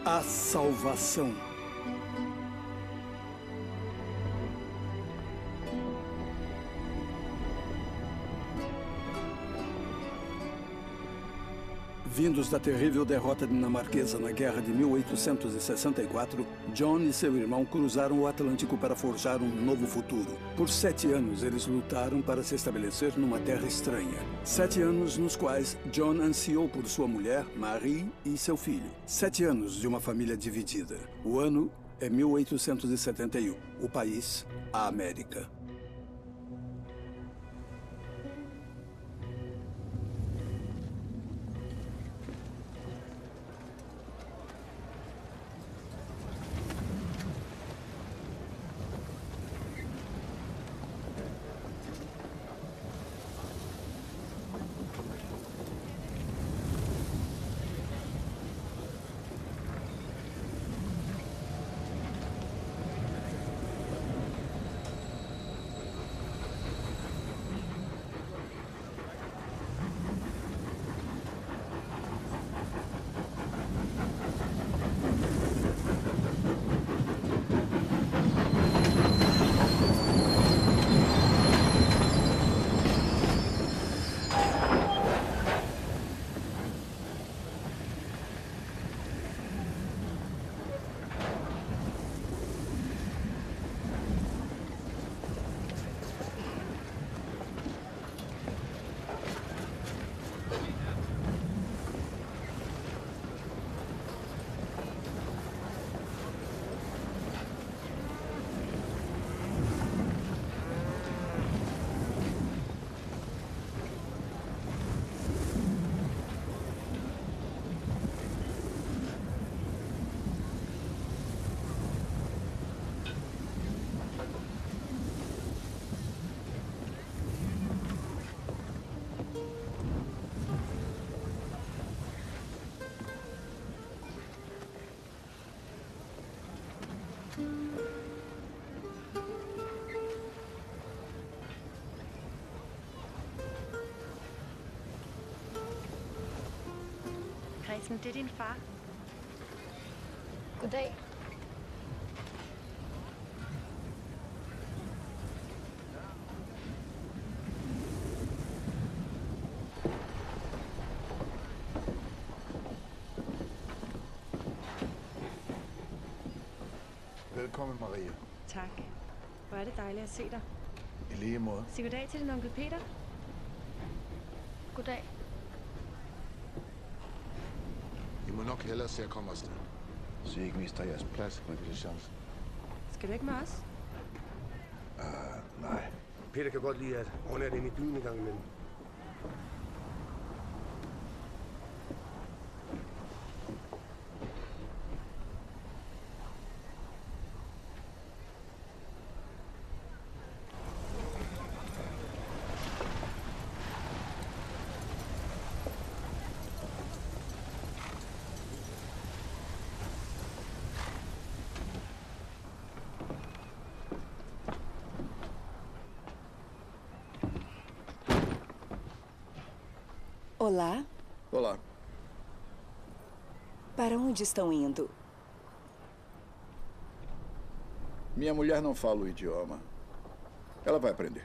A salvação. Vindos da terrível derrota dinamarquesa na Guerra de 1864, John e seu irmão cruzaram o Atlântico para forjar um novo futuro. Por 7 anos, eles lutaram para se estabelecer numa terra estranha. 7 anos nos quais John ansiou por sua mulher, Marie, e seu filho. 7 anos de uma família dividida. O ano é 1871. O país, a América. Christian, det er din far. Goddag. Velkommen, Maria. Tak. Hvor er det dejligt at se dig. I lige måde. Sig goddag til din onkel Peter. Goddag. I må nok hellere se at komme afsted. Så I ikke mister jeres plads, når vi har chancen. Skal du ikke med os? Nej. Peter kan godt lide at overnatte inde i byen en gang imellem. Olá. Olá. Para onde estão indo? Minha mulher não fala o idioma. Ela vai aprender.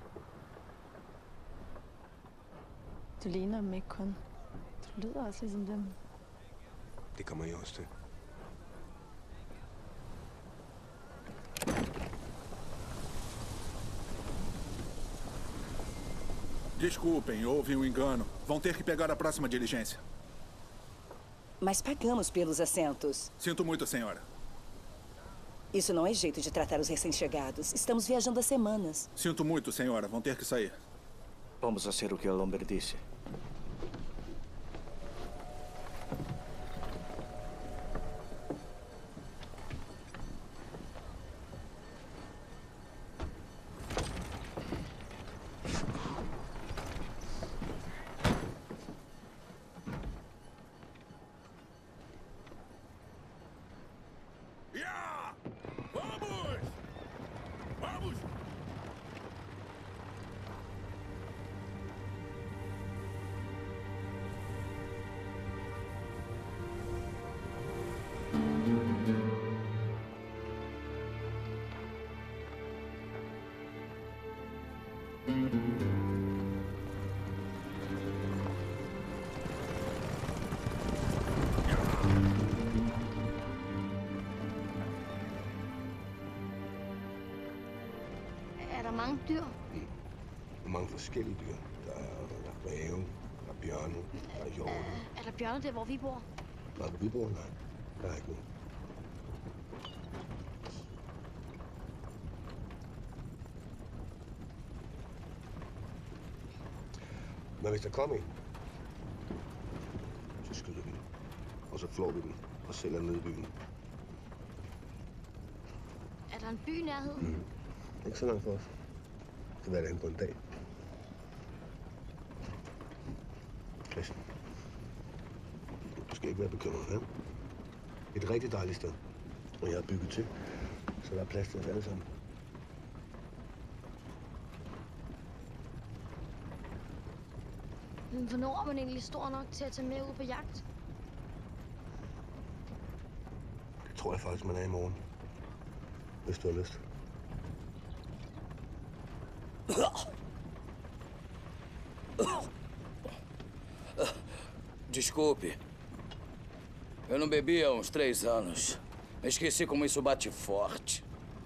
Du ligner dem ikke kun. Du lyder også ligesom dem. Det kommer jeg også til. Desculpem, houve um engano. Vão ter que pegar a próxima diligência. Mas pagamos pelos assentos. Sinto muito, senhora. Isso não é jeito de tratar os recém-chegados. Estamos viajando há semanas. Sinto muito, senhora. Vão ter que sair. Vamos fazer o que o Lomber disse. der mange dyr? Mange forskellige dyr. Der er ræve, der er bjørne, der er hjorte. Er der bjørne der, hvor vi bor? Nej, hvor vi bor? Nej, der er ikke nogen. Men hvis der kommer en, så skyder vi den. Og så flår vi den og sælger ned i byen. Er der en by i nærheden? Ikke så langt for os. Det kan være derhen på en dag. Christian, du skal ikke være bekymret, ja? Et rigtig dejligt sted. Og jeg har bygget til, så der er plads til os alle sammen. Men hvornår er man egentlig stor nok til at tage med ud på jagt? Det tror jeg faktisk, man er i morgen. Hvis du har lyst. Desculpe. Eu não bebi há uns 3 anos. Esqueci como isso bate forte.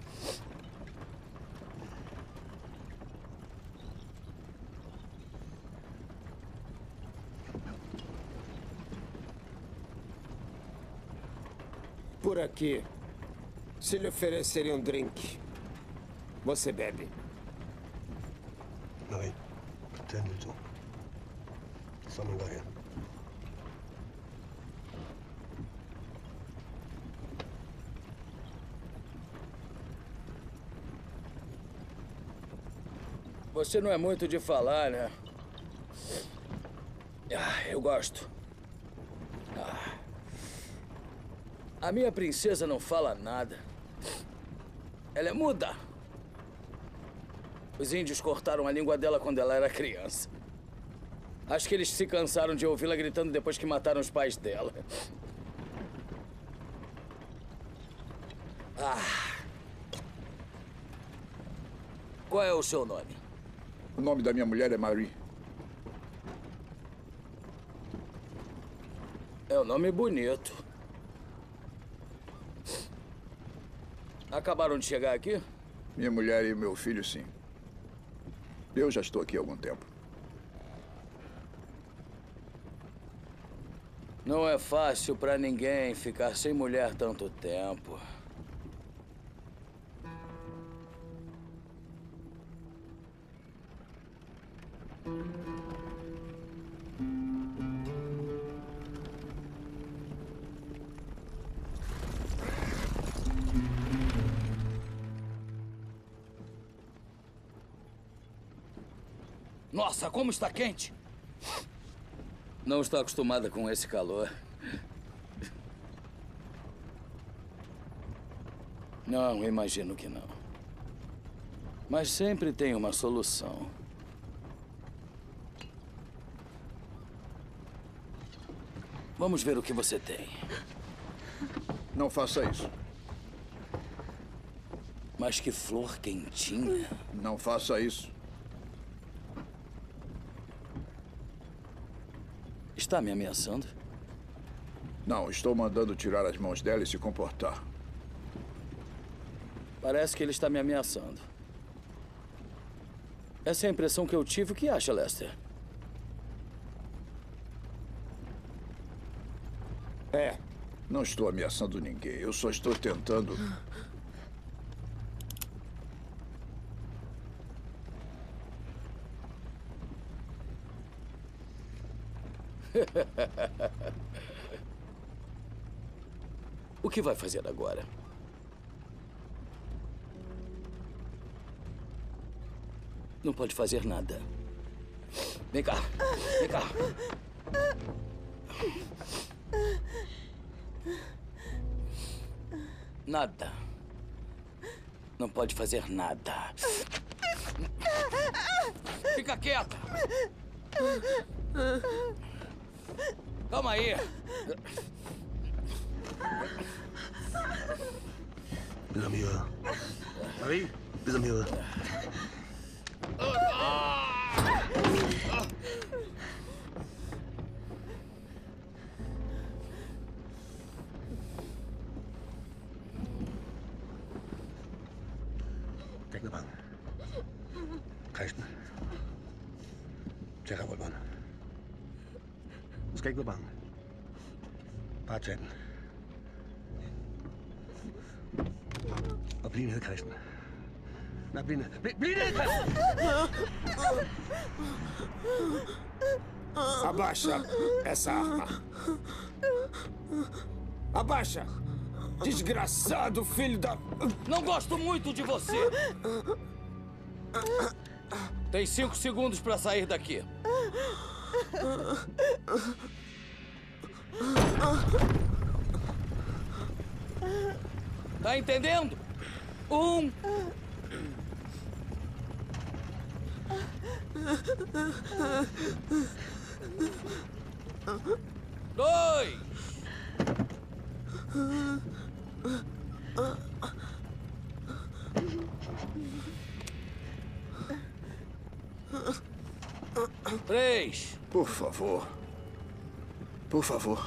Por aqui, se lhe oferecerem um drink, você bebe? Nej, tag en lille tur. Så man går her. Você não é muito de falar, né? Eu gosto. A minha princesa não fala nada. Ela é muda. Os índios cortaram a língua dela quando ela era criança. Acho que eles se cansaram de ouvi-la gritando depois que mataram os pais dela. Qual é o seu nome? O nome da minha mulher é Marie. É um nome bonito. Acabaram de chegar aqui? Minha mulher e meu filho, sim. Eu já estou aqui há algum tempo. Não é fácil pra ninguém ficar sem mulher tanto tempo. Nossa, como está quente! Não estou acostumada com esse calor. Não, imagino que não. Mas sempre tem uma solução. Vamos ver o que você tem. Não faça isso. Mas que flor quentinha. Não faça isso. Está me ameaçando? Não, estou mandando tirar as mãos dela e se comportar. Parece que ele está me ameaçando. Essa é a impressão que eu tive. O que acha, Lester? Não estou ameaçando ninguém. Eu só estou tentando... O que vai fazer agora? Não pode fazer nada. Vem cá. Vem cá. Nada. Não pode fazer nada. Fica quieta. Calma aí. Bisa mira. Marie, bisa mira. Cách nó bằng. Kristen. Tag revolveren. Du skal ikke være bange. Bare tag den. Og bliv nede, Kristen. Nej, bliv nede. Bliv nede, Kristen! Abaixa essa arma. Abaixa! Desgraçado filho da... Não gosto muito de você. Tem 5 segundos pra sair daqui. Tá entendendo? 1. Dois. 3. Por favor. Por favor.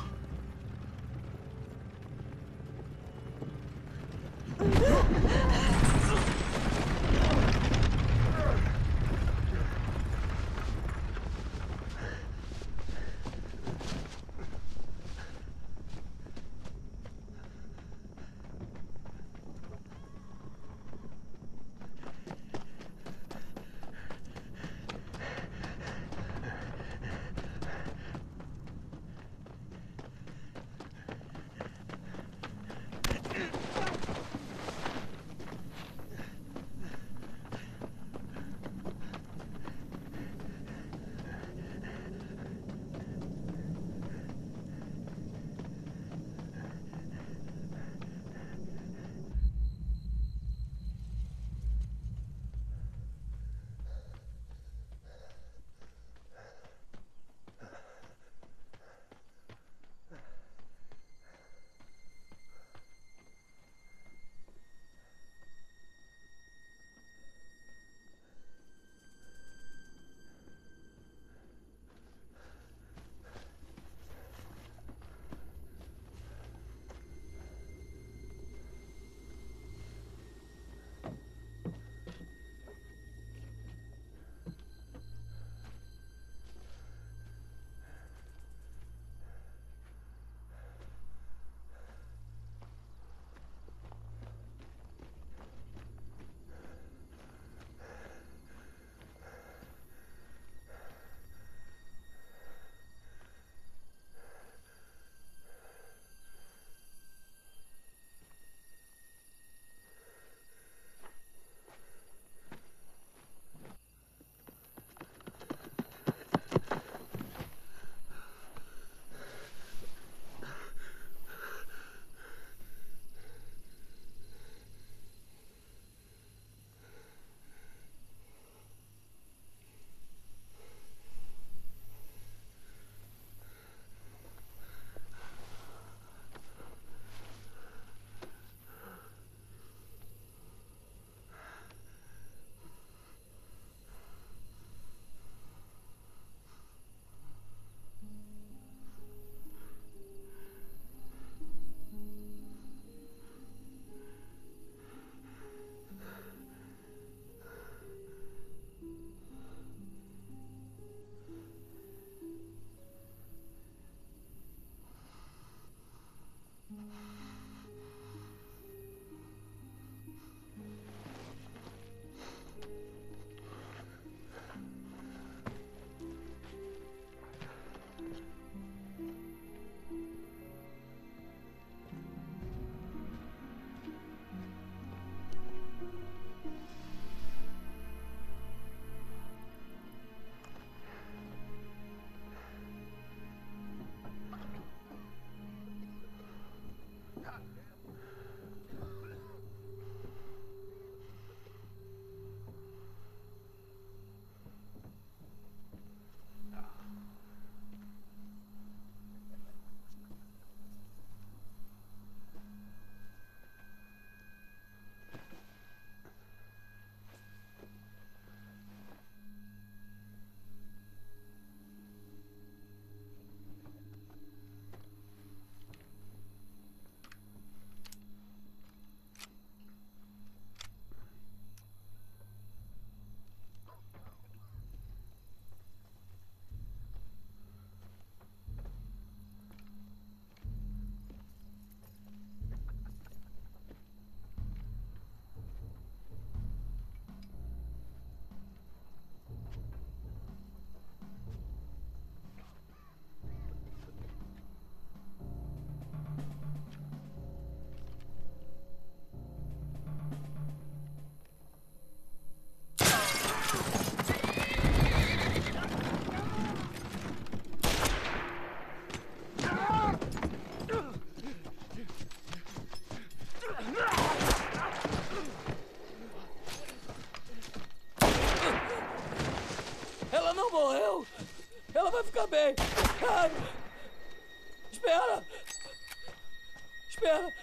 Espera! Espera!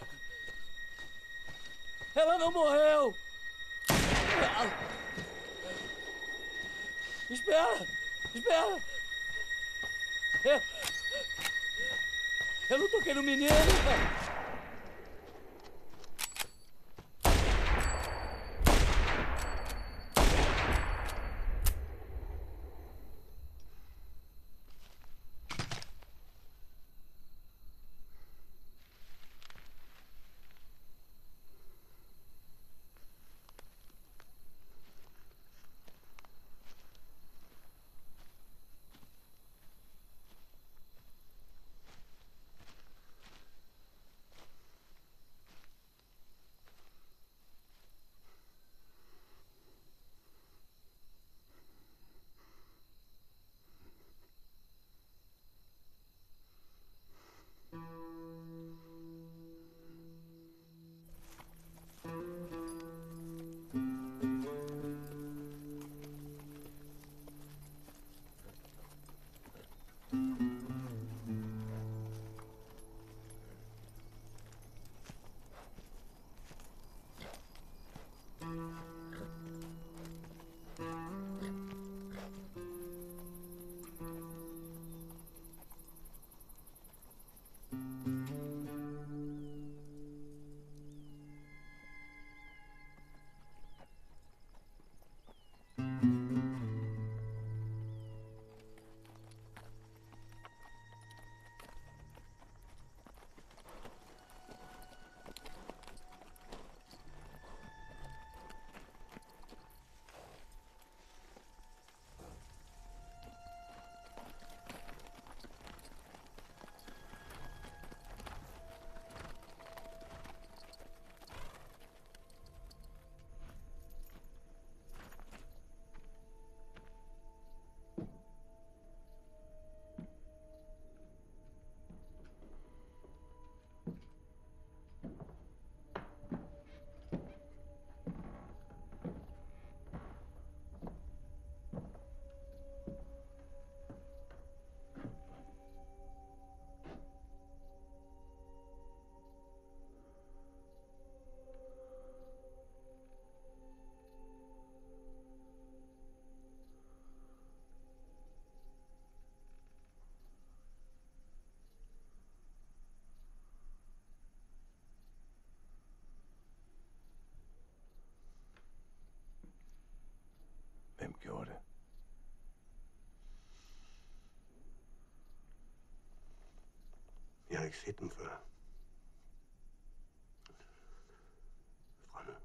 Ela não morreu! Espera! Espera! Eu não toquei no menino! Hvem gjorde det? Jeg har ikke set dem før. Fremmed.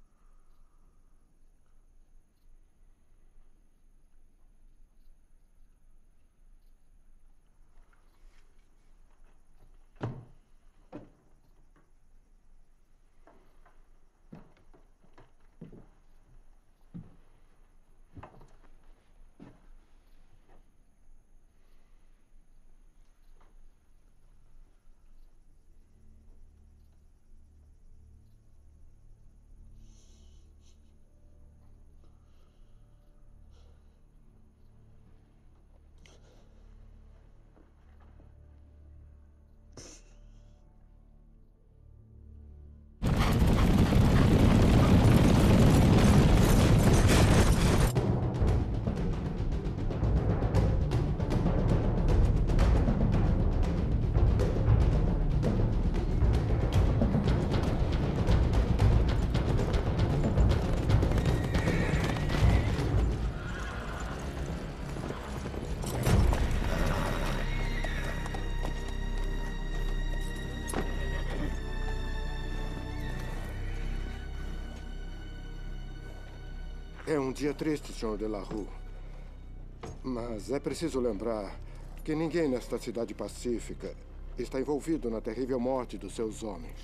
É um dia triste, Sr. de la Rue. Mas é preciso lembrar que ninguém nesta cidade pacífica está envolvido na terrível morte dos seus homens.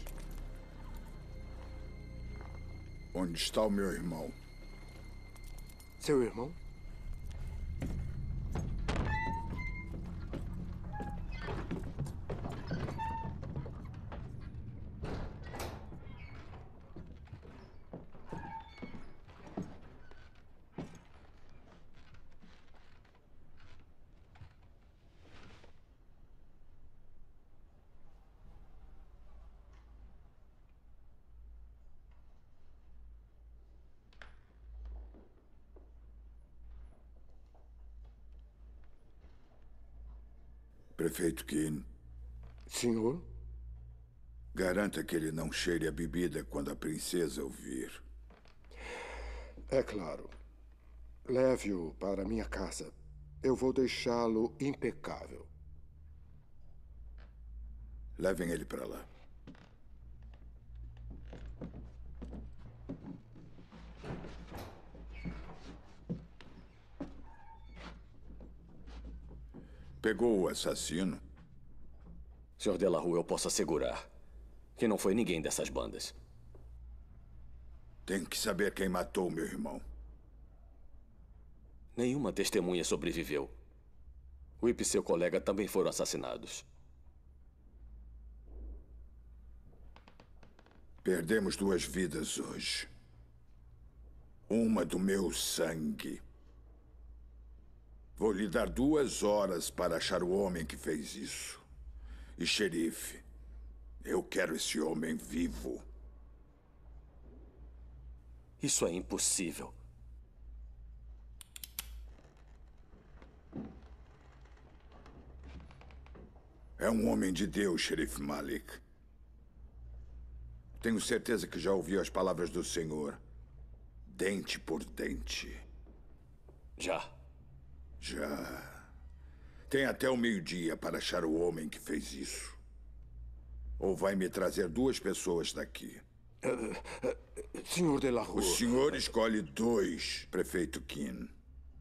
Onde está o meu irmão? Seu irmão? Prefeito Keane. Senhor? Garanta que ele não cheire a bebida quando a princesa o vir. É claro. Leve-o para minha casa. Eu vou deixá-lo impecável. Levem ele para lá. Pegou o assassino? Sr. De La Rue, eu posso assegurar que não foi ninguém dessas bandas. Tenho que saber quem matou meu irmão. Nenhuma testemunha sobreviveu. Whip e seu colega também foram assassinados. Perdemos 2 vidas hoje. Uma do meu sangue. Vou lhe dar 2 horas para achar o homem que fez isso. E, xerife, eu quero esse homem vivo. Isso é impossível. É um homem de Deus, xerife Malik. Tenho certeza que já ouviu as palavras do Senhor. Dente por dente. Já. Já. Tem até o meio-dia para achar o homem que fez isso. Ou vai me trazer 2 pessoas daqui. Senhor De La Rue... O senhor escolhe 2, prefeito Keane.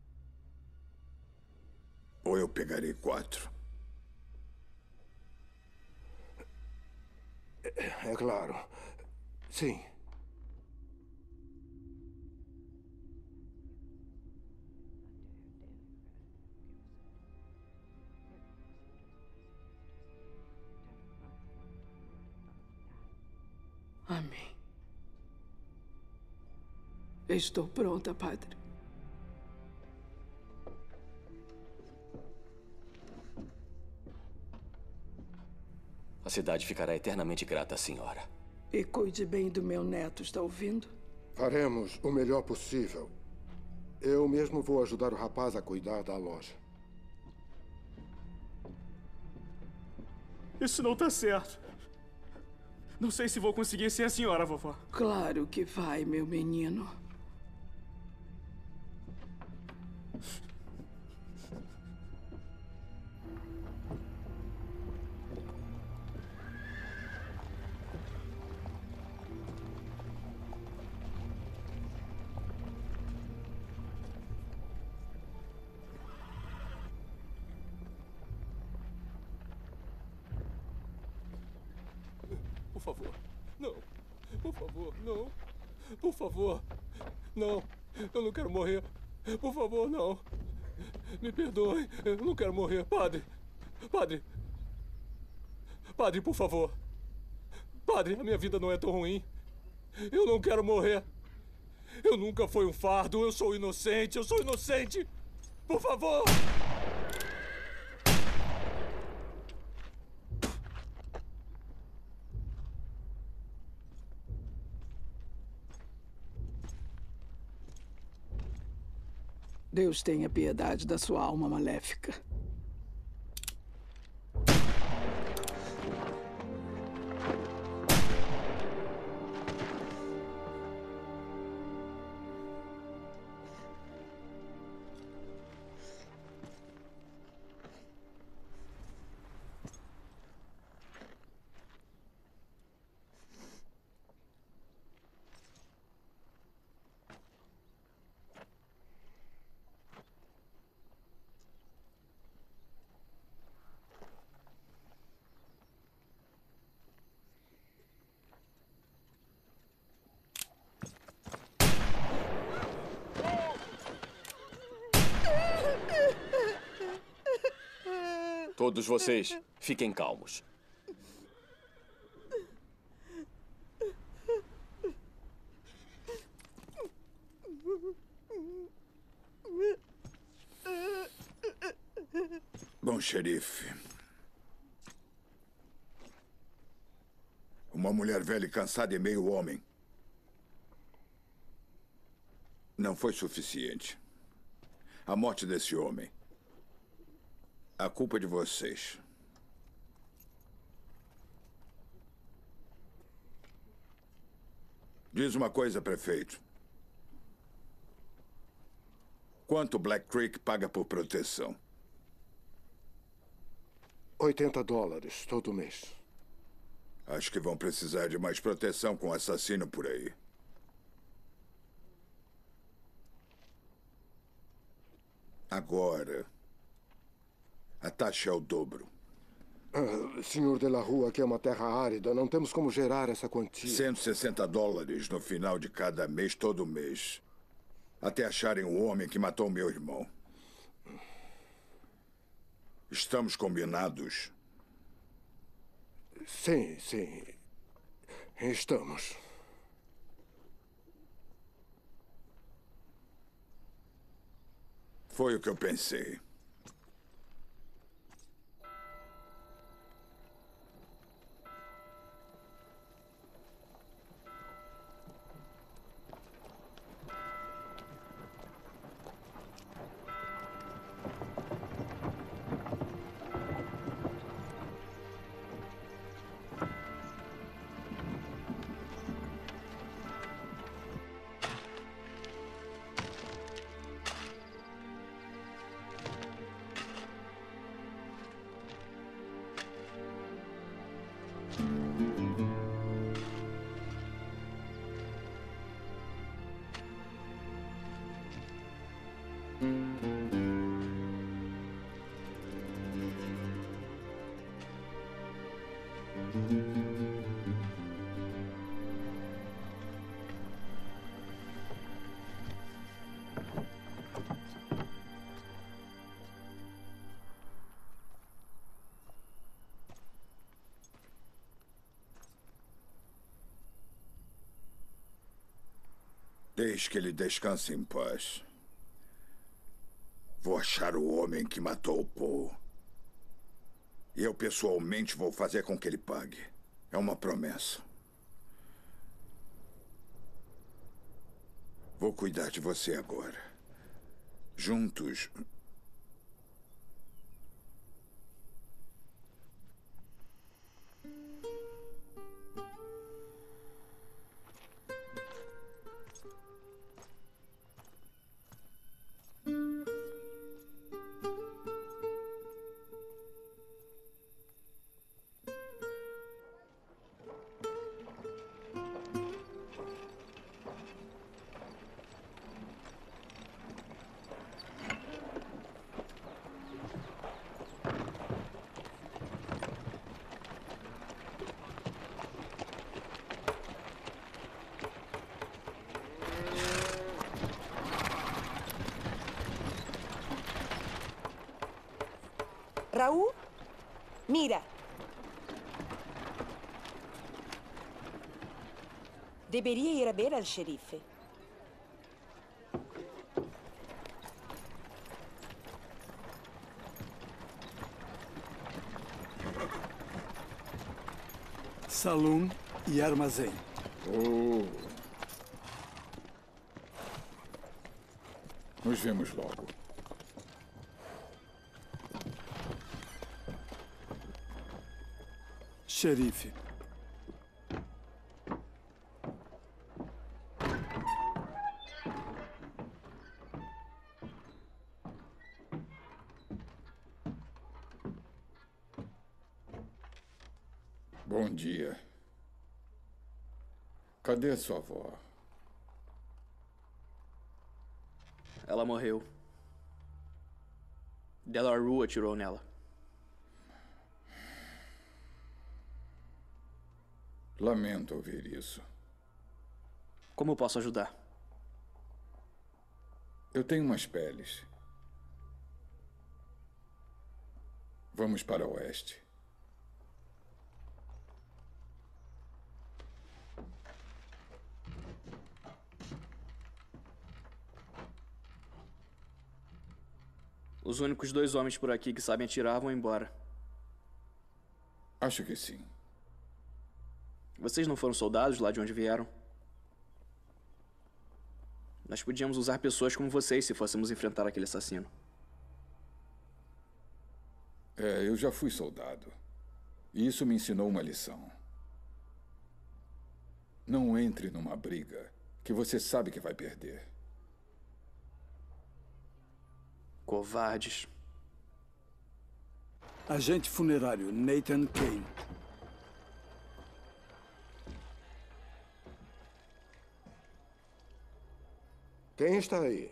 Ou eu pegarei 4. É claro. Sim. Amém. Estou pronta, padre. A cidade ficará eternamente grata à senhora. E cuide bem do meu neto, está ouvindo? Faremos o melhor possível. Eu mesmo vou ajudar o rapaz a cuidar da loja. Isso não tá certo. Não sei se vou conseguir ser a senhora, vovó. Claro que vai, meu menino. Por favor, não. Por favor, não. Por favor, não. Eu não quero morrer. Por favor, não. Me perdoe. Eu não quero morrer. Padre. Padre. Padre, por favor. Padre, a minha vida não é tão ruim. Eu não quero morrer. Eu nunca fui um fardo. Eu sou inocente. Eu sou inocente. Por favor. Deus tenha piedade da sua alma maléfica. Todos vocês, fiquem calmos. Bom, xerife. Uma mulher velha e cansada e meio homem. Não foi suficiente. A morte desse homem. A culpa é de vocês. Diz uma coisa, prefeito. Quanto Black Creek paga por proteção? $80 todo mês. Acho que vão precisar de mais proteção com o assassino por aí. Agora, a taxa é o dobro. Senhor de la Rua, aqui é uma terra árida. Não temos como gerar essa quantia. $160 no final de cada mês, todo mês. Até acharem o homem que matou meu irmão. Estamos combinados? Sim, sim. Estamos. Foi o que eu pensei. Deixe que ele descanse em paz. Vou achar o homem que matou o Paul. E eu pessoalmente vou fazer com que ele pague. É uma promessa. Vou cuidar de você agora. Juntos. Raul? Mira. Debería ir a ver al xerife. Salão e armazém. Nos vemos logo. Xerife. Bom dia. Cadê a sua avó? Ela morreu. De la Rua atirou nela. Lamento ouvir isso. Como eu posso ajudar? Eu tenho umas peles. Vamos para o oeste. Os únicos 2 homens por aqui que sabem atirar vão embora. Acho que sim. Vocês não foram soldados lá de onde vieram? Nós podíamos usar pessoas como vocês se fôssemos enfrentar aquele assassino. Eu já fui soldado. E isso me ensinou uma lição. Não entre numa briga que você sabe que vai perder. Covardes. Agente funerário Nathan Kane. Quem está aí?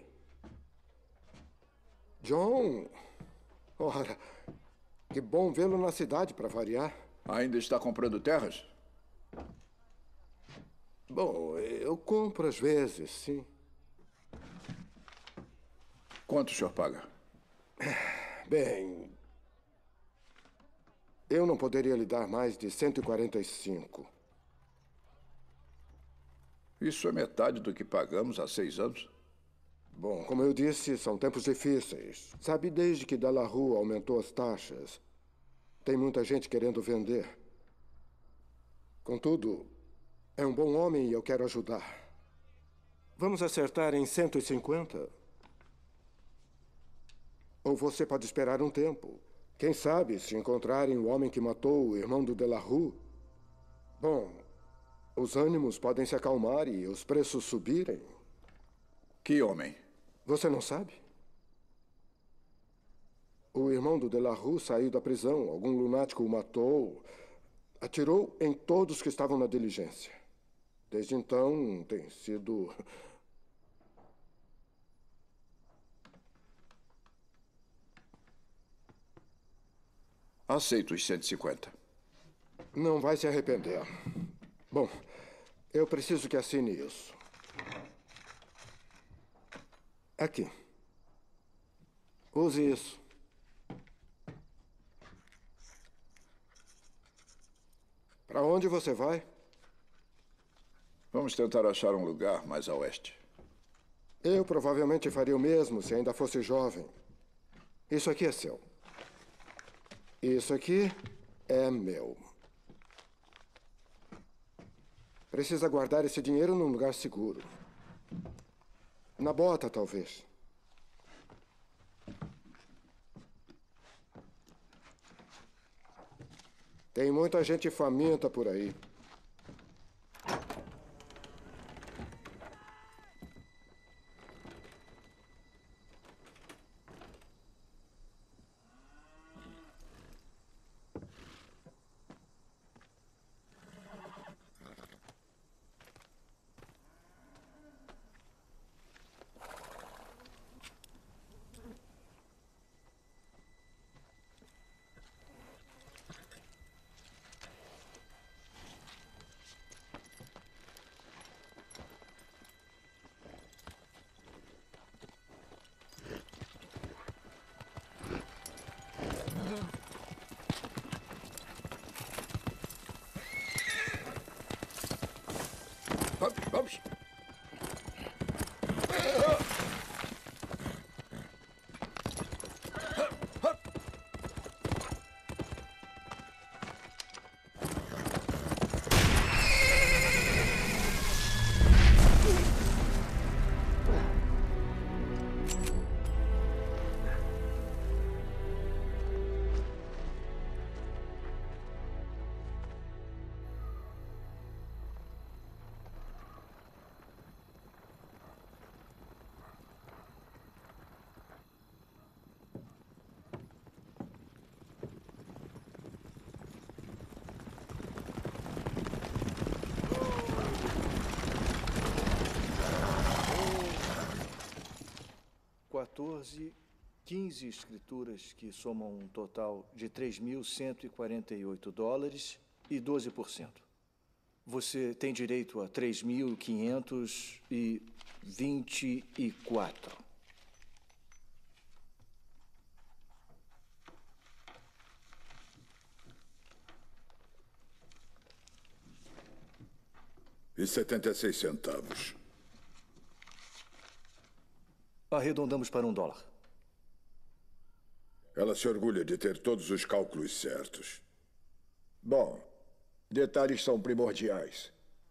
John? Ora, que bom vê-lo na cidade, para variar. Ainda está comprando terras? Bom, eu compro às vezes, sim. Quanto o senhor paga? Bem, eu não poderia lhe dar mais de 145. Isso é metade do que pagamos há 6 anos. Bom, como eu disse, são tempos difíceis. Sabe, desde que Delarue aumentou as taxas, tem muita gente querendo vender. Contudo, é um bom homem e eu quero ajudar. Vamos acertar em 150? Ou você pode esperar um tempo. Quem sabe, se encontrarem o homem que matou o irmão do Delarue... Bom, os ânimos podem se acalmar e os preços subirem. Que homem? Você não sabe? O irmão do Delarue saiu da prisão. Algum lunático o matou. Atirou em todos que estavam na diligência. Desde então, tem sido... Aceito os 150. Não vai se arrepender. Bom, eu preciso que assine isso. Aqui. Use isso. Para onde você vai? Vamos tentar achar um lugar mais a oeste. Eu provavelmente faria o mesmo se ainda fosse jovem. Isso aqui é seu. Isso aqui é meu. Precisa guardar esse dinheiro num lugar seguro. Na bota, talvez. Tem muita gente faminta por aí. Vamos. $15 escrituras que somam um total de $3.148 e 12%. Você tem direito a 3.524. E 76 centavos. Arredondamos para $1. Ela se orgulha de ter todos os cálculos certos. Bom, detalhes são primordiais.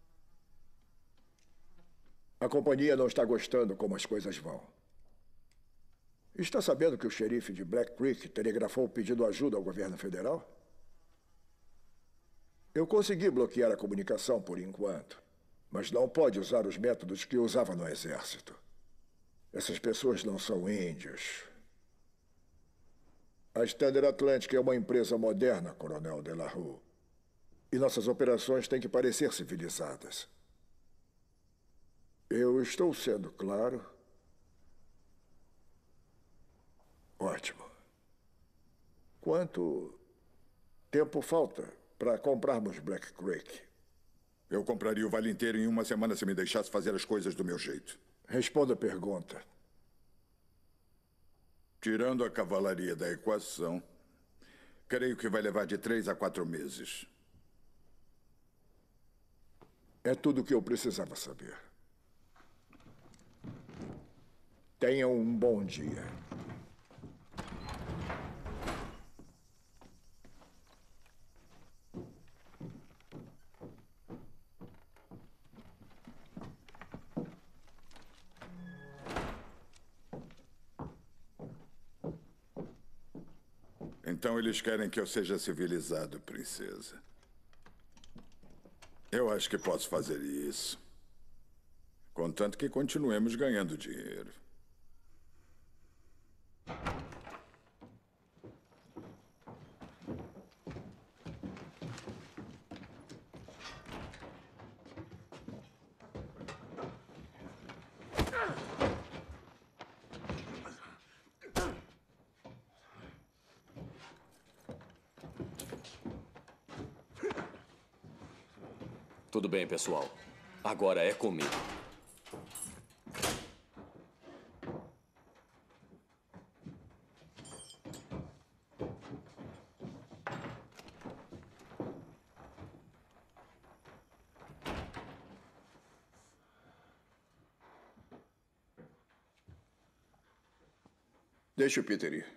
A companhia não está gostando como as coisas vão. Está sabendo que o xerife de Black Creek telegrafou pedindo ajuda ao governo federal? Eu consegui bloquear a comunicação por enquanto. Mas não pode usar os métodos que usava no exército. Essas pessoas não são índios. A Standard Atlantic é uma empresa moderna, Coronel De La Rue. E nossas operações têm que parecer civilizadas. Eu estou sendo claro? Ótimo. Quanto tempo falta para comprarmos Black Creek? Eu compraria o vale inteiro em uma semana se me deixasse fazer as coisas do meu jeito. Responda a pergunta. Tirando a cavalaria da equação, creio que vai levar de 3 a 4 meses. É tudo o que eu precisava saber. Tenham um bom dia. Então eles querem que eu seja civilizado, princesa. Eu acho que posso fazer isso. Contanto que continuemos ganhando dinheiro. Tudo bem, pessoal. Agora é comigo. Deixa o Peter ir.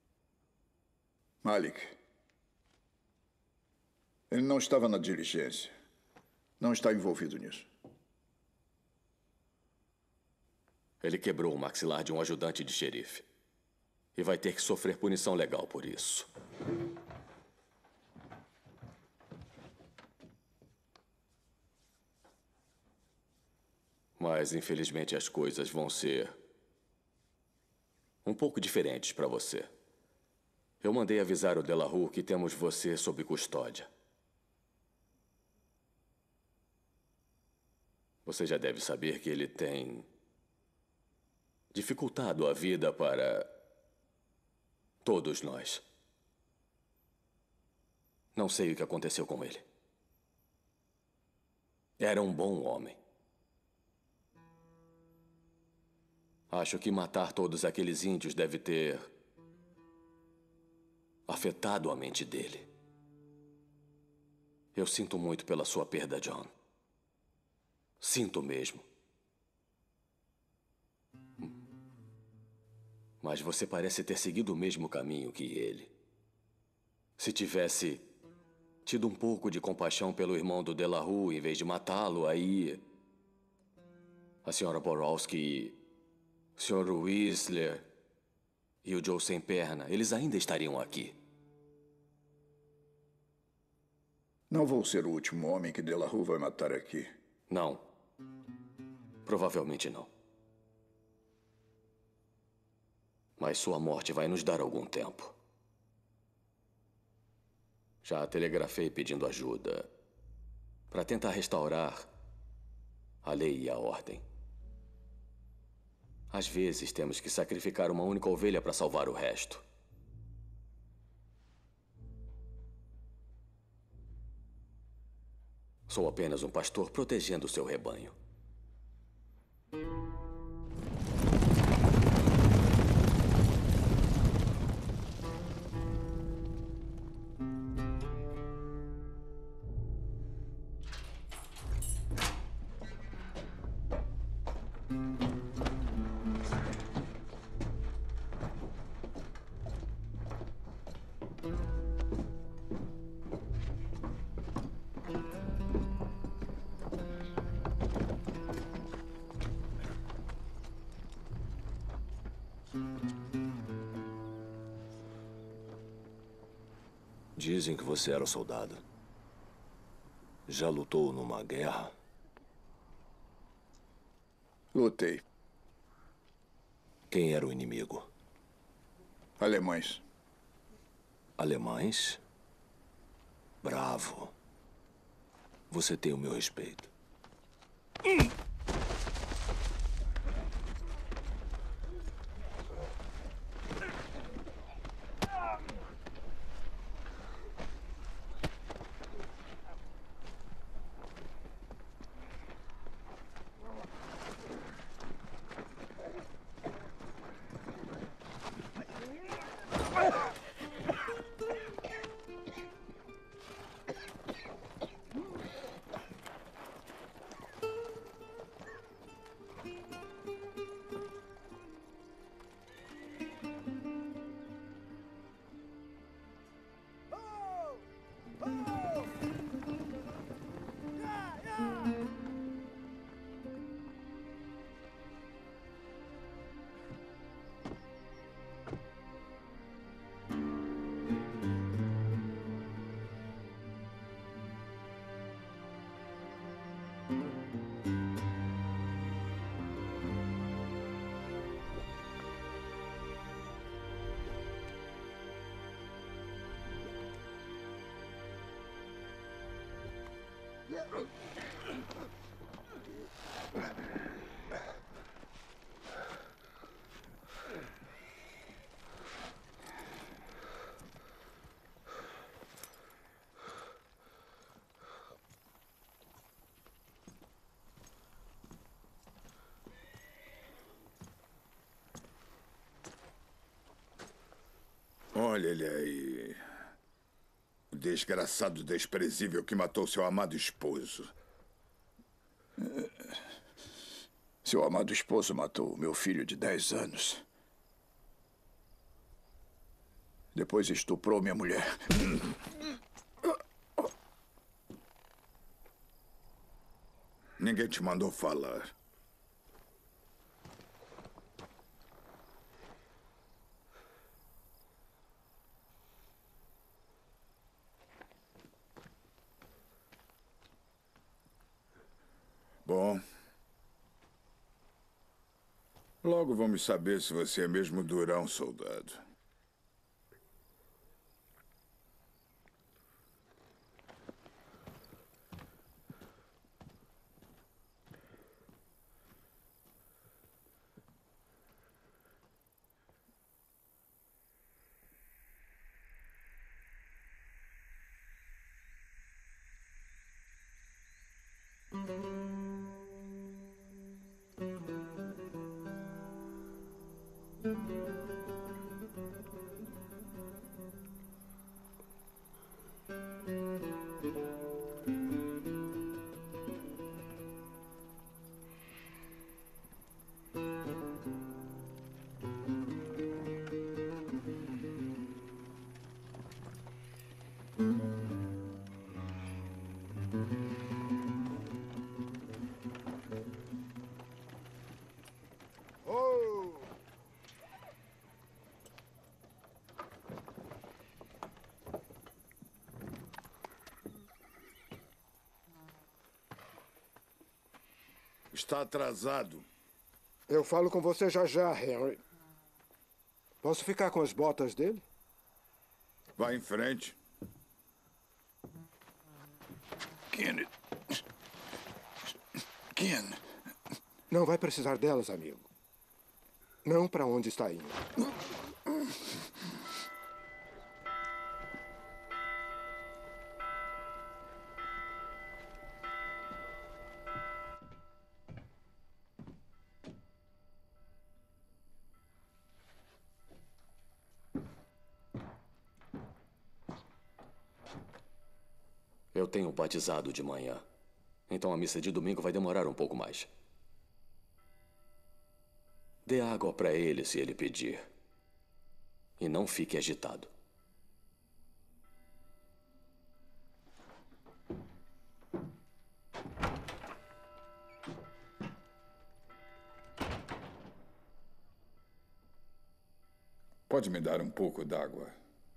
Malik. Ele não estava na diligência. Não está envolvido nisso. Ele quebrou o maxilar de um ajudante de xerife. E vai ter que sofrer punição legal por isso. Mas, infelizmente, as coisas vão ser um pouco diferentes para você. Eu mandei avisar o De La Rue que temos você sob custódia. Você já deve saber que ele tem dificultado a vida para todos nós. Não sei o que aconteceu com ele. Era um bom homem. Acho que matar todos aqueles índios deve ter afetado a mente dele. Eu sinto muito pela sua perda, John. Sinto mesmo. Mas você parece ter seguido o mesmo caminho que ele. Se tivesse tido um pouco de compaixão pelo irmão do De La Rue em vez de matá-lo, aí a senhora Borowski, o senhor Whistler e o Joe Sem Perna, eles ainda estariam aqui. Não vou ser o último homem que De La Rue vai matar aqui. Não. Provavelmente não. Mas sua morte vai nos dar algum tempo. Já telegrafei pedindo ajuda para tentar restaurar a lei e a ordem. Às vezes temos que sacrificar uma única ovelha para salvar o resto. Sou apenas um pastor protegendo o seu rebanho. Dizem que você era soldado. Já lutou numa guerra? Lutei. Quem era o inimigo? Alemães. Alemães? Bravo. Você tem o meu respeito. Olha ele aí. O desgraçado desprezível que matou seu amado esposo. Seu amado esposo matou meu filho de 10 anos. Depois estuprou minha mulher. Ninguém te mandou falar. Bom, logo vamos saber se você é mesmo durão, soldado. Está atrasado. Eu falo com você já já, Henry. Posso ficar com as botas dele? Vá em frente. Ken. Ken. Não vai precisar delas, amigo. Não para onde está indo. Eu tenho batizado de manhã. Então a missa de domingo vai demorar um pouco mais. Dê água para ele se ele pedir. E não fique agitado. Pode me dar um pouco d'água?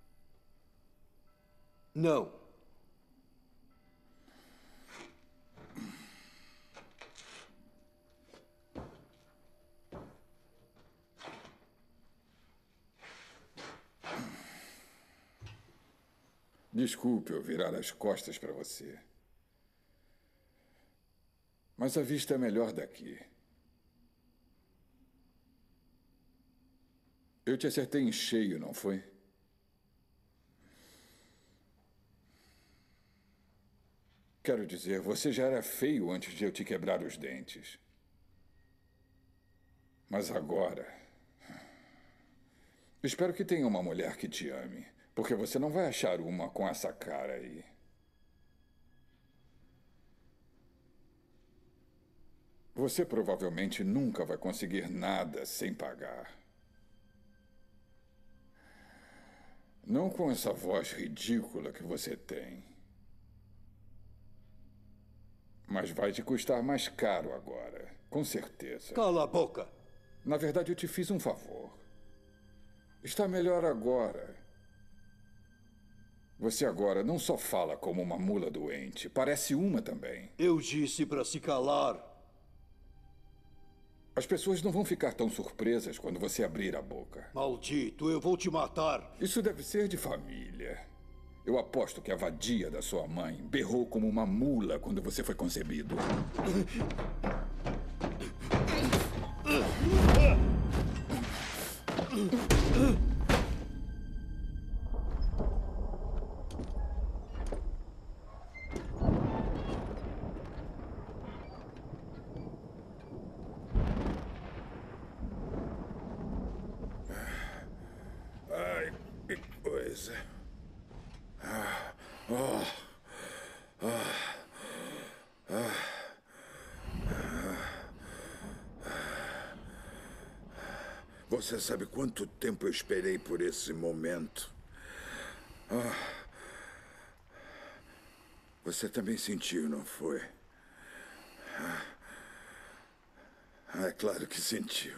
Não. Desculpe eu virar as costas para você. Mas a vista é melhor daqui. Eu te acertei em cheio, não foi? Quero dizer, você já era feio antes de eu te quebrar os dentes. Mas agora... Espero que tenha uma mulher que te ame, porque você não vai achar uma com essa cara aí. Você provavelmente nunca vai conseguir nada sem pagar. Não com essa voz ridícula que você tem. Mas vai te custar mais caro agora, com certeza. Cala a boca! Na verdade, eu te fiz um favor. Está melhor agora. Você agora não só fala como uma mula doente, parece uma também. Eu disse para se calar. As pessoas não vão ficar tão surpresas quando você abrir a boca. Maldito, eu vou te matar. Isso deve ser de família. Eu aposto que a vadia da sua mãe berrou como uma mula quando você foi concebido. Ai, que coisa. Você sabe quanto tempo eu esperei por esse momento? Você também sentiu, não foi? É claro que sentiu.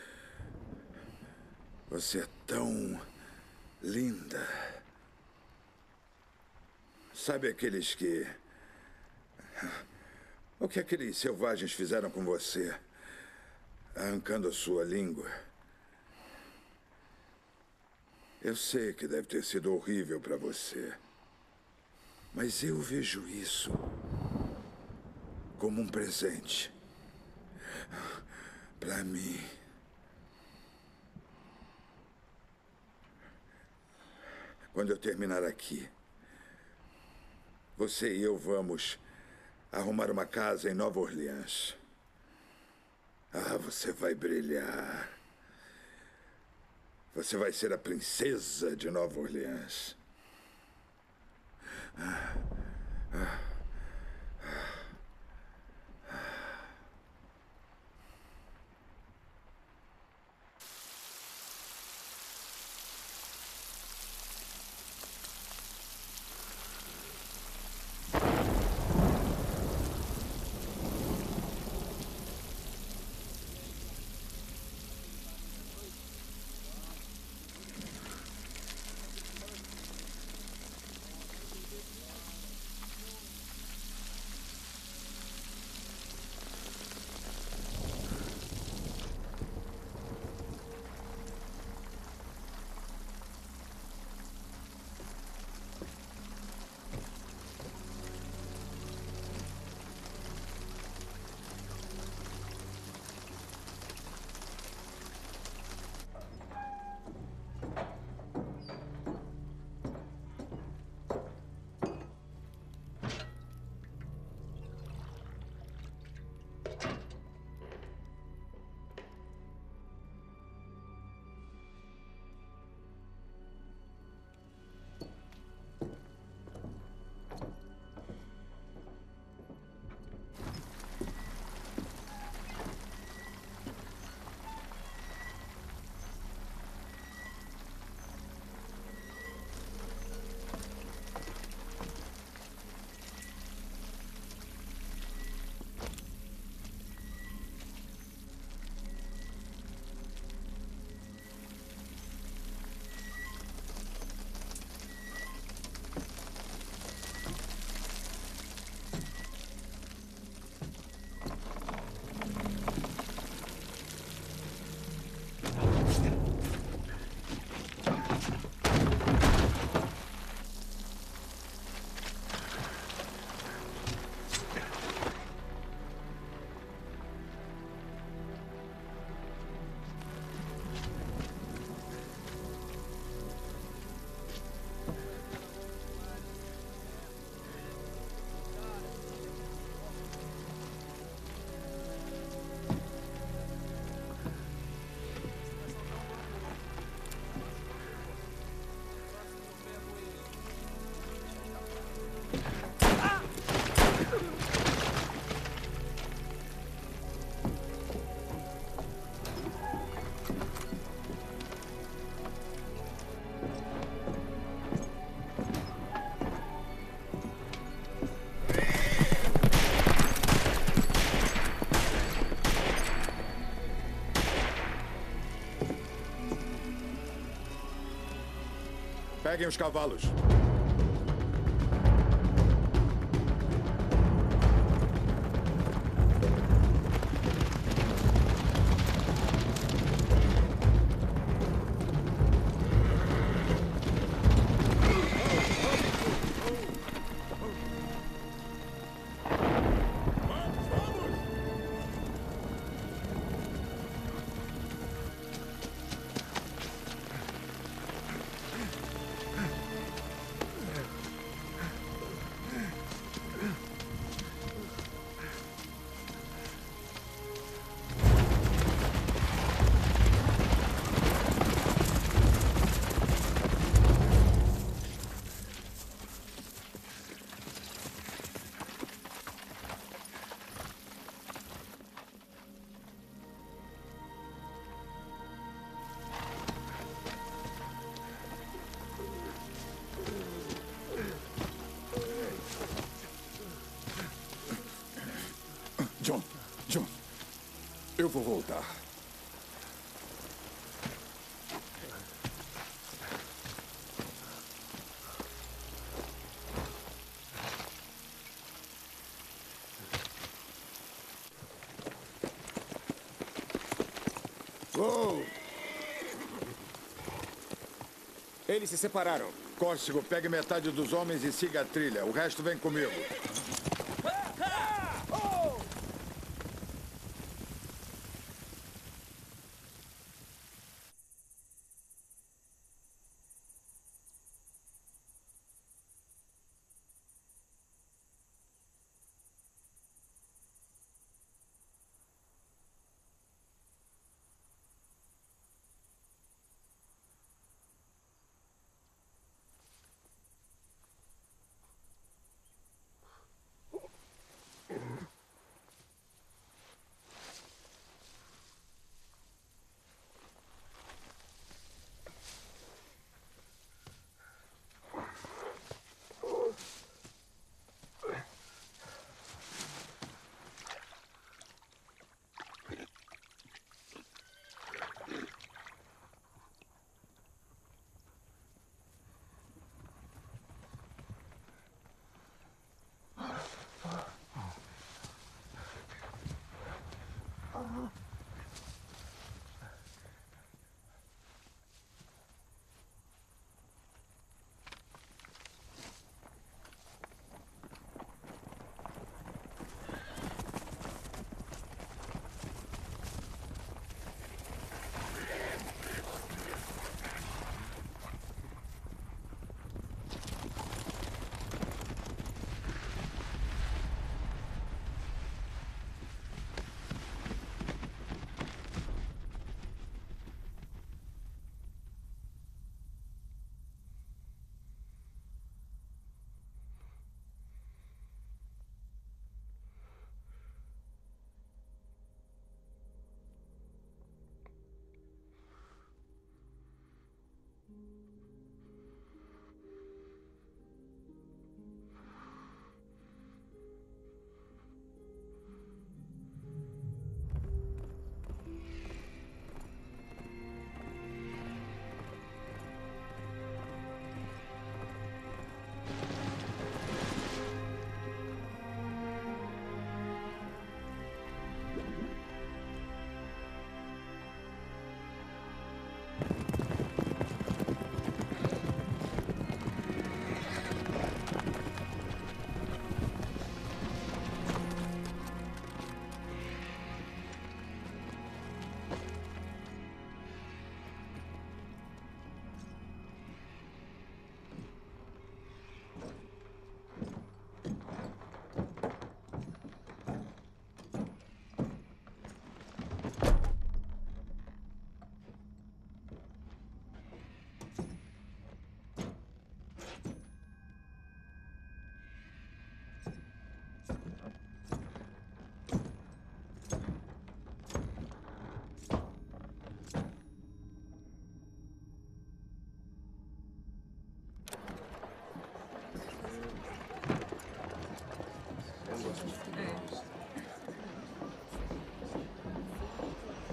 Você é tão linda. Sabe aqueles que... O que aqueles selvagens fizeram com você? Arrancando a sua língua? Eu sei que deve ter sido horrível para você. Mas eu vejo isso como um presente. Para mim. Quando eu terminar aqui, você e eu vamos arrumar uma casa em Nova Orleans. Você vai brilhar. Você vai ser a princesa de Nova Orleans. Peguem os cavalos. John, eu vou voltar. Uou! Eles se separaram. Córcego, pegue metade dos homens e siga a trilha. O resto vem comigo.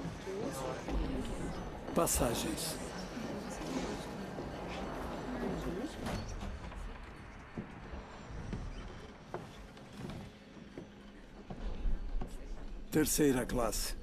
Passagens. Terceira classe.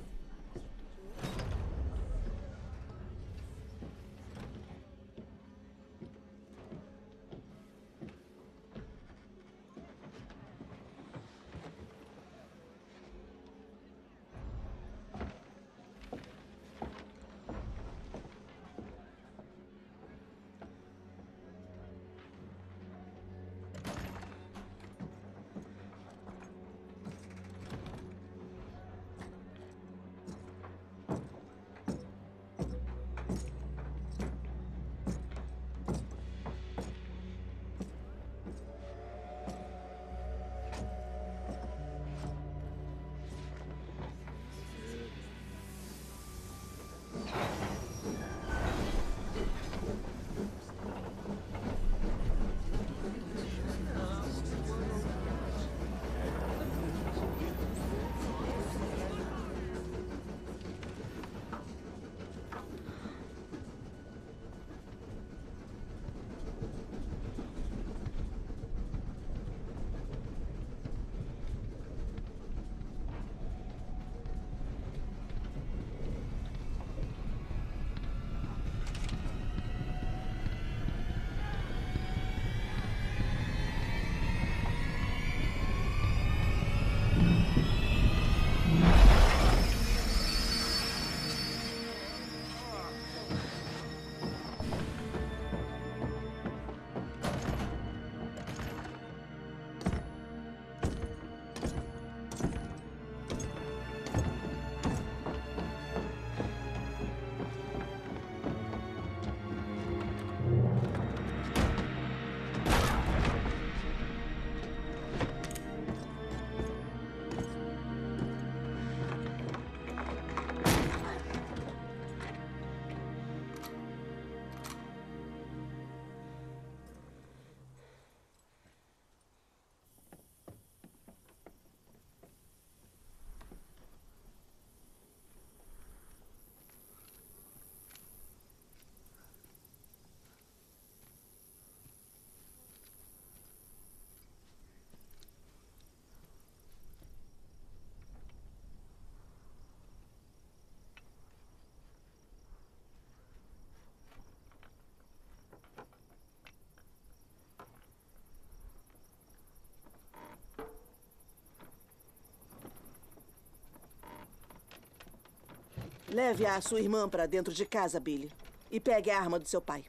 Leve a sua irmã para dentro de casa, Billy. E pegue a arma do seu pai.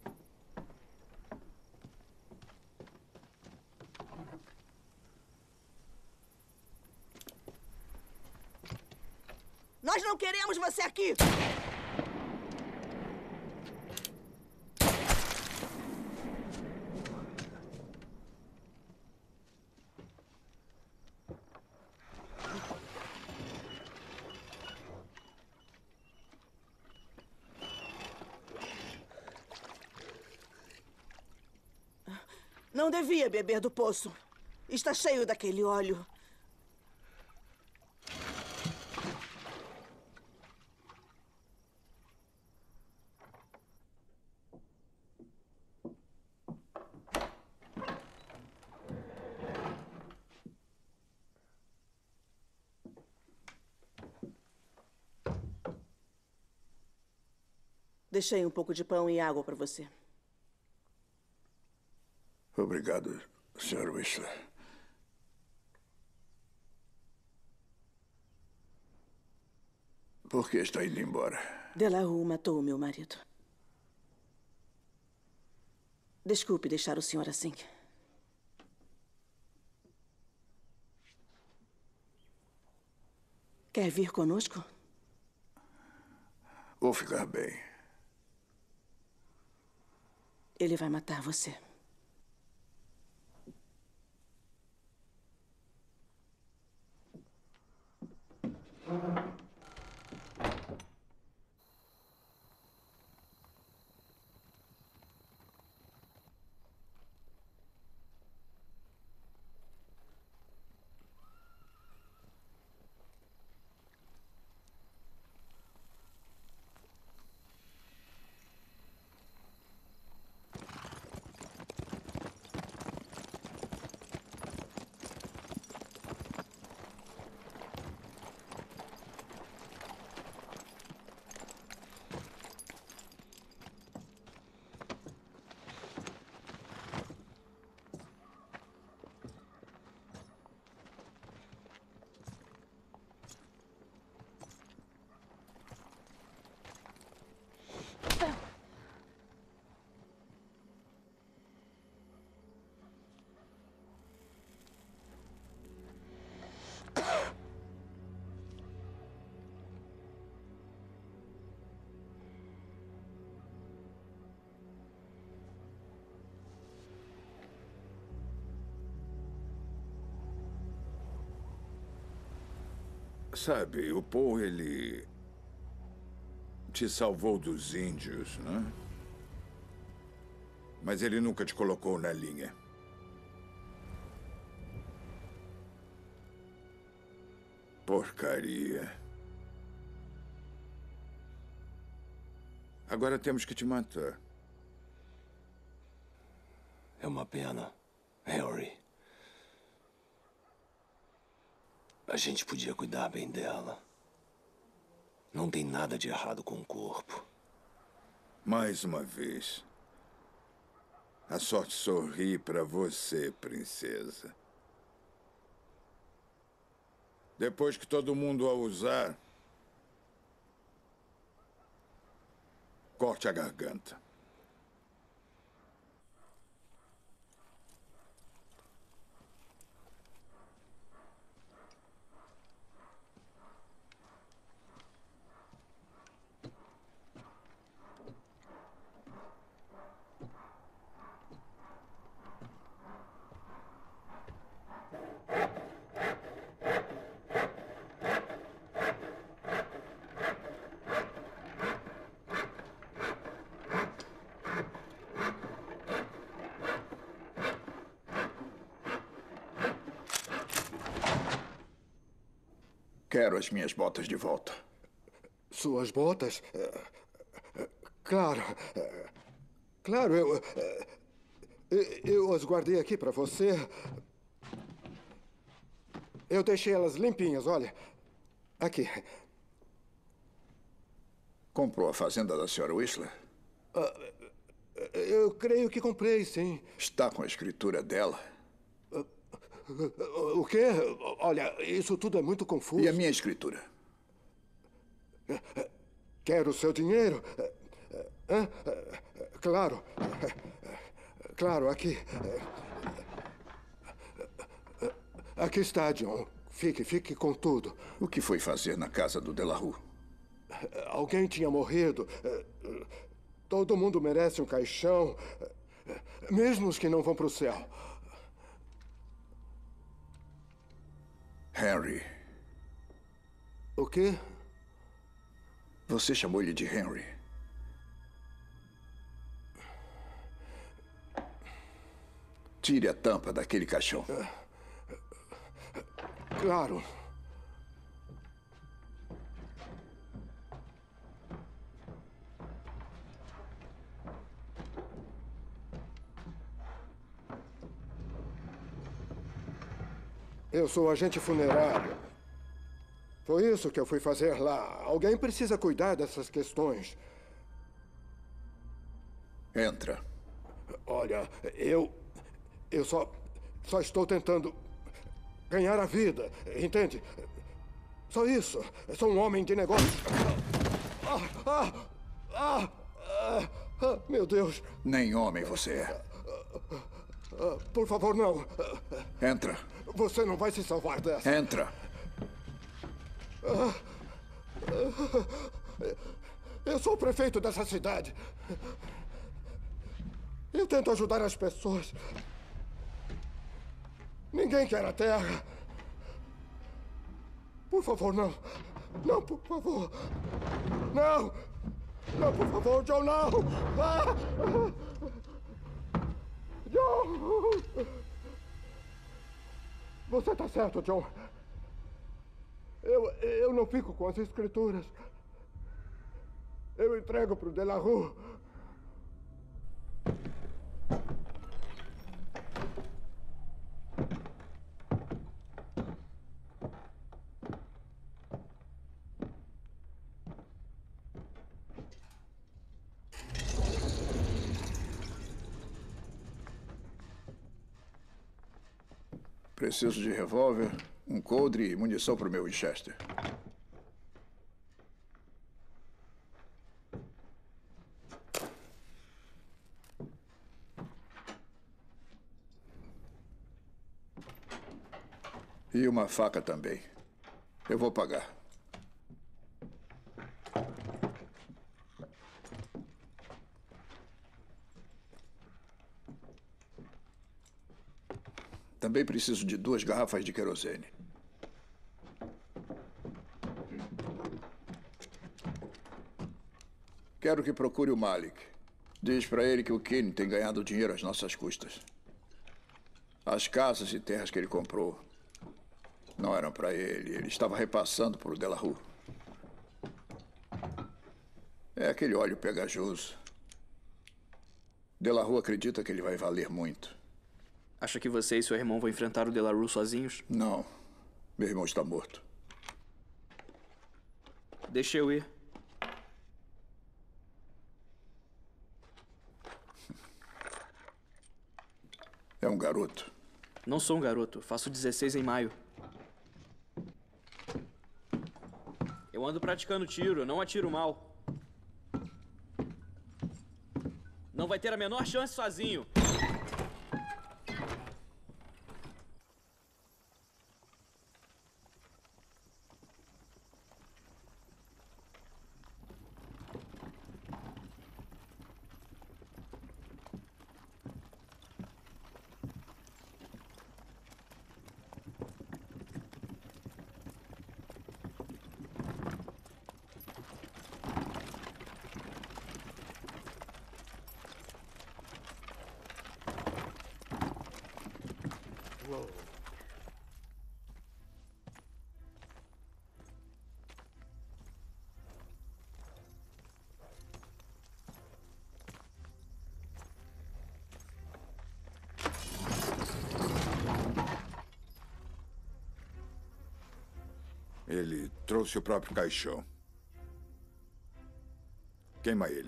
Nós não queremos você aqui! Não devia beber do poço. Está cheio daquele óleo. Deixei um pouco de pão e água para você. Obrigado, Sr. Whistler. Por que está indo embora? De La Rue matou meu marido. Desculpe deixar o senhor assim. Quer vir conosco? Vou ficar bem. Ele vai matar você. Sabe, o Paul, ele te salvou dos índios, né? Mas ele nunca te colocou na linha. Porcaria. Agora temos que te matar. É uma pena, Henry. A gente podia cuidar bem dela. Não tem nada de errado com o corpo. Mais uma vez. A sorte sorri para você, princesa. Depois que todo mundo a usar, corte a garganta. Quero as minhas botas de volta. Suas botas? Claro. Claro, eu as guardei aqui para você. Eu deixei elas limpinhas, olha. Aqui. Comprou a fazenda da senhora Whistler? Eu creio que comprei, sim. Está com a escritura dela? O quê? Olha, isso tudo é muito confuso. E a minha escritura? Quero o seu dinheiro? Claro. Claro, aqui. Aqui está, John. Fique com tudo. O que foi fazer na casa do Delarue? Alguém tinha morrido. Todo mundo merece um caixão. Mesmo os que não vão para o céu. Henry. O quê? Você chamou ele de Henry. Tire a tampa daquele caixão. Claro. Eu sou agente funerário. Foi isso que eu fui fazer lá. Alguém precisa cuidar dessas questões. Entra. Olha, eu só estou tentando ganhar a vida, entende? Só isso. Eu sou um homem de negócio. Meu Deus. Nem homem você é. Por favor, não. Entra. Você não vai se salvar dessa. Entra. Eu sou o prefeito dessa cidade. Eu tento ajudar as pessoas. Ninguém quer a terra. Por favor, não. Não, por favor. Não. Não, por favor, John, não. John. Você está certo, John. Eu não fico com as escrituras. Eu entrego para o Delarue. Preciso de revólver, um coldre e munição para o meu Winchester. E uma faca também. Eu vou pagar. Também preciso de 2 garrafas de querosene. Quero que procure o Malik. Diz pra ele que o Kane tem ganhado dinheiro às nossas custas. As casas e terras que ele comprou não eram pra ele. Ele estava repassando pro De La Rue. É aquele óleo pegajoso. De La Rue acredita que ele vai valer muito. Acha que você e seu irmão vão enfrentar o De La Rue sozinhos? Não. Meu irmão está morto. Deixa eu ir. É um garoto. Não sou um garoto. Faço 16 em maio. Eu ando praticando tiro. Eu não atiro mal. Não vai ter a menor chance sozinho. Ele trouxe o próprio caixão. Queima ele.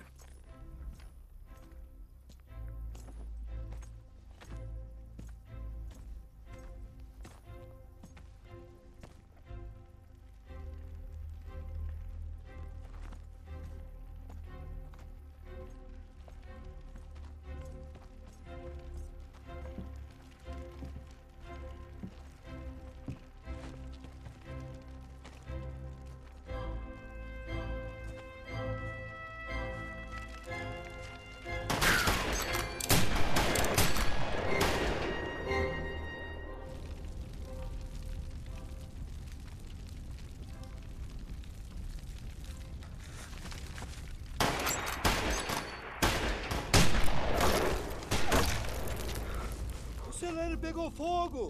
O celeiro pegou fogo!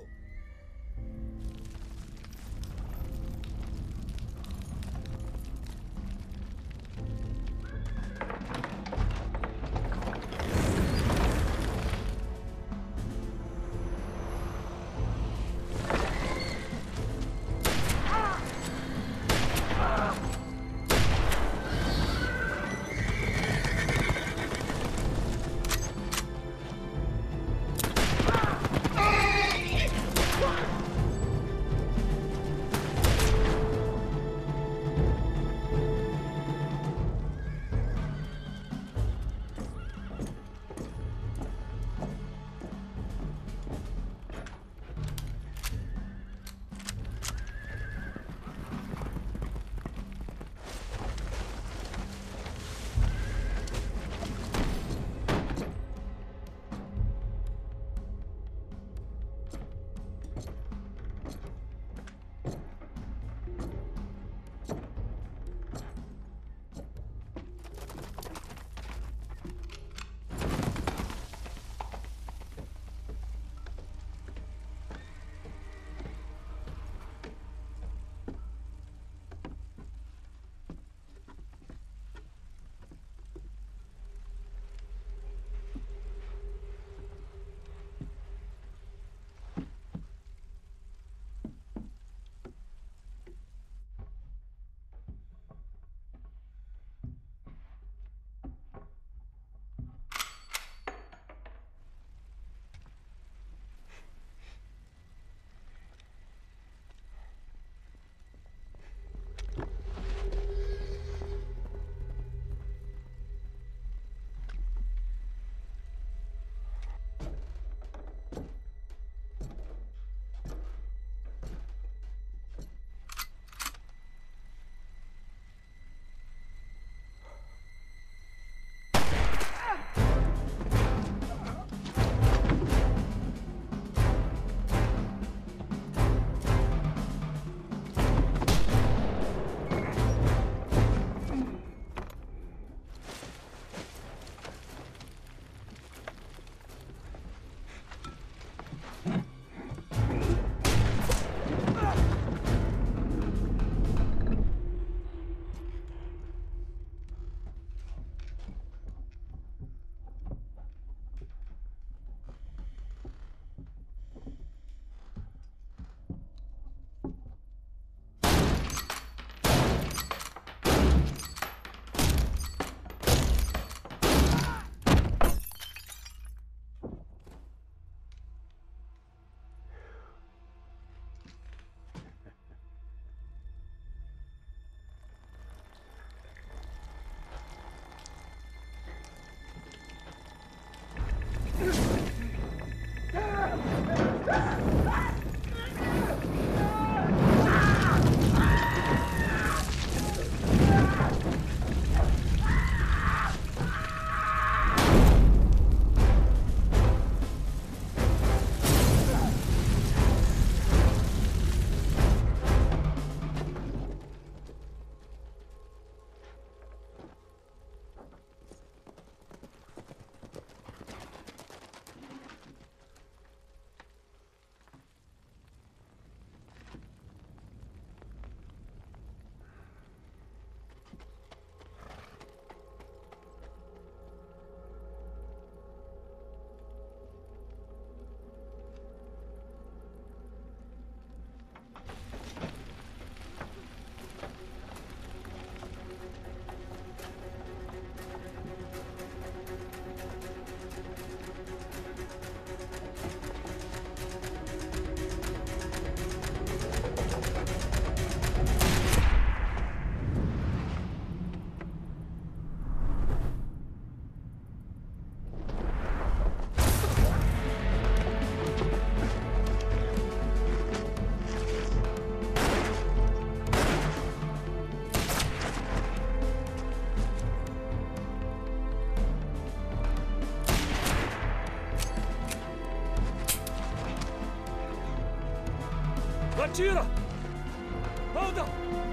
Atira! Anda!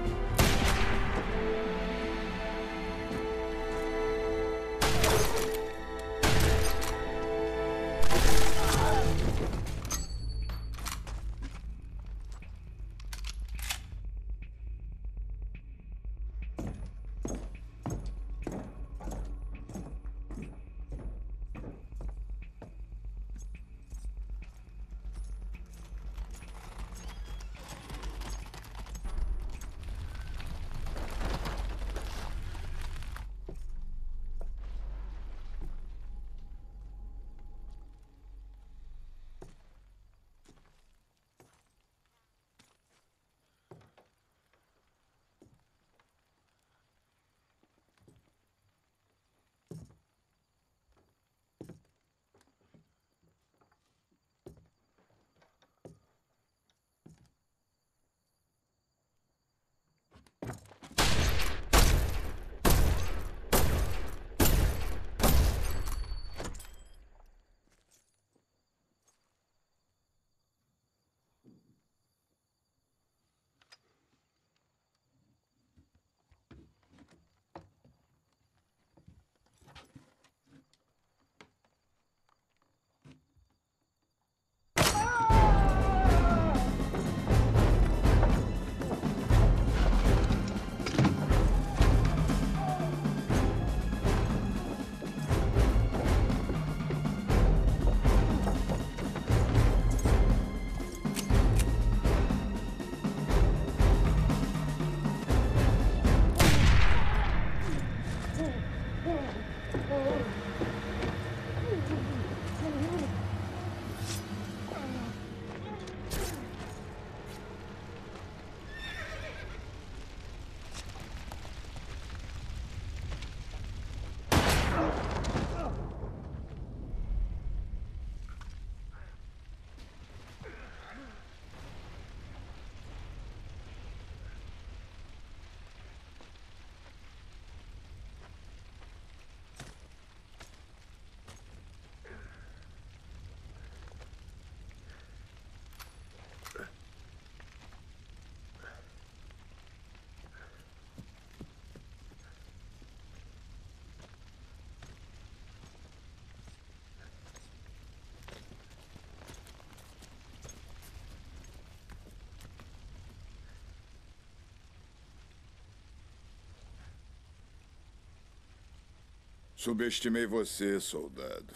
Subestimei você, soldado.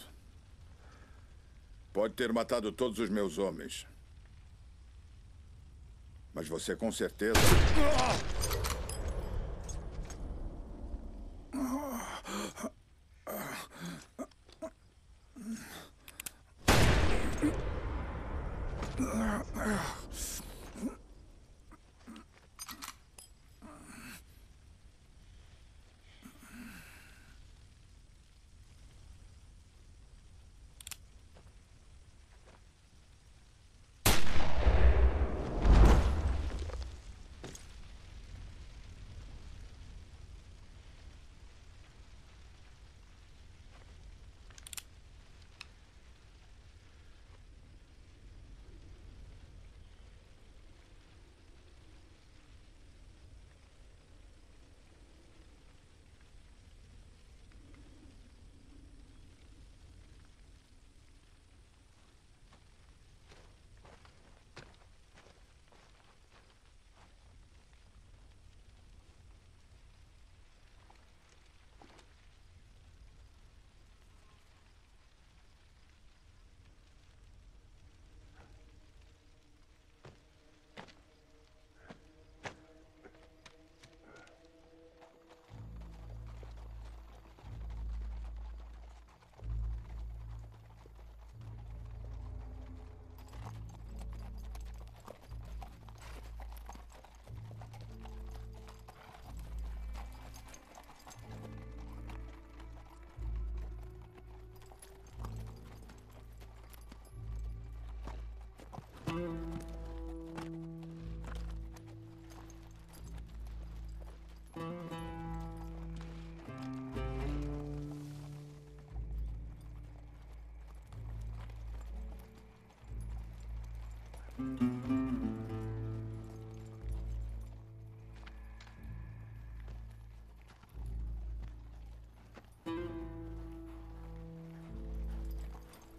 Pode ter matado todos os meus homens. Mas você com certeza...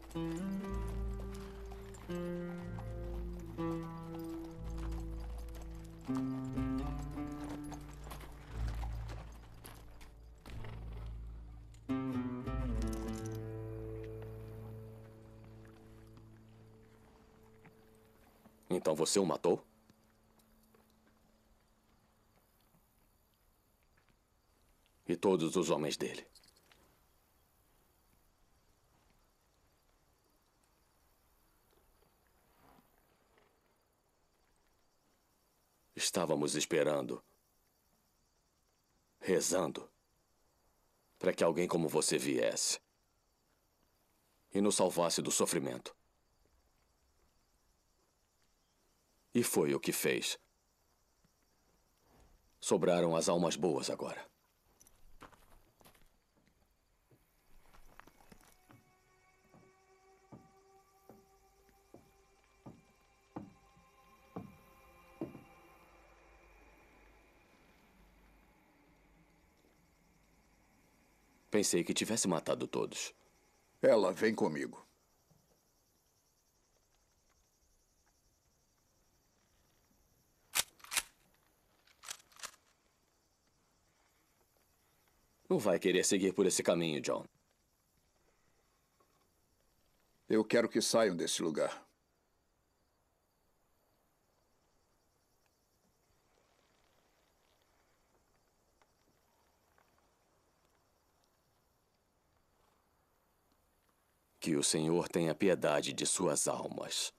Então você o matou? E todos os homens dele? Estávamos esperando, rezando, para que alguém como você viesse e nos salvasse do sofrimento. E foi o que fez. Sobraram as almas boas agora. Pensei que tivesse matado todos. Ela vem comigo. Não vai querer seguir por esse caminho, John. Eu quero que saiam desse lugar. Que o Senhor tenha piedade de suas almas.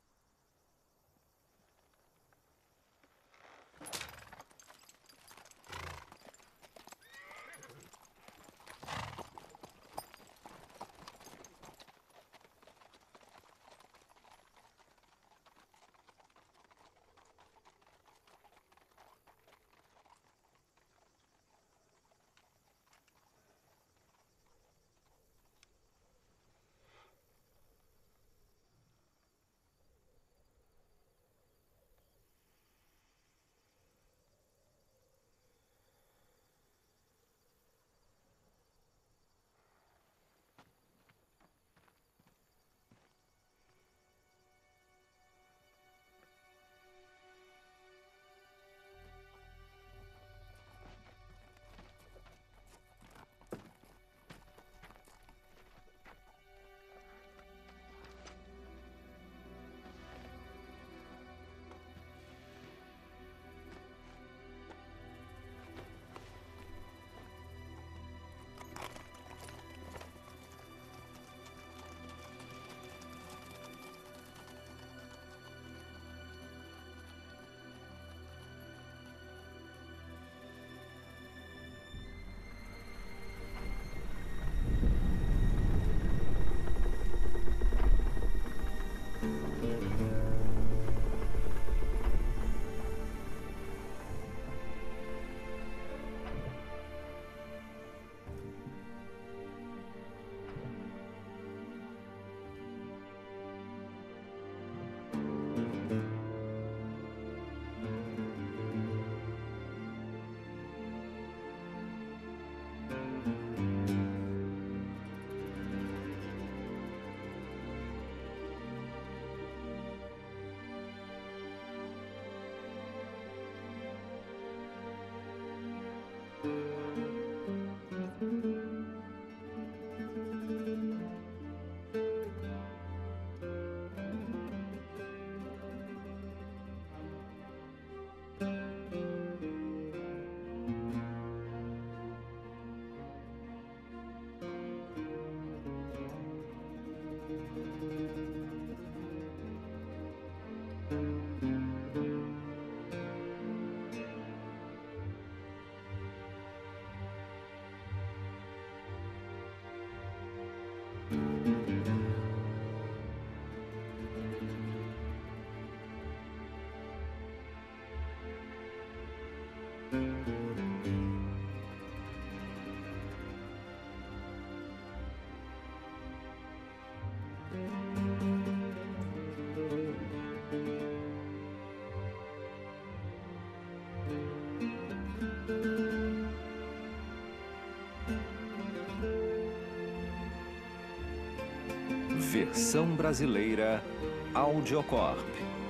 Versão brasileira Audiocorp.